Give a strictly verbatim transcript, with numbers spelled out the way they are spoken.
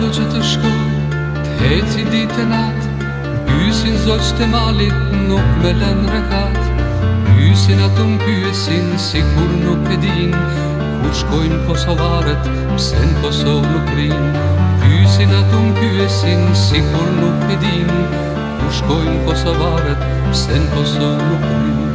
që të shkoj, t'heci ditë e natë, pyesin zoq të malit, nuk me lën rekat. Pyesin atë m'pyesin, si kur nuk e din, ku shkojnë kosovarët, pse në Kosovë nuk rinë. Pyesin atë m'pyesin, si kur nuk e din, ku shkojnë kosovarët, pse në Kosovë nuk rinë.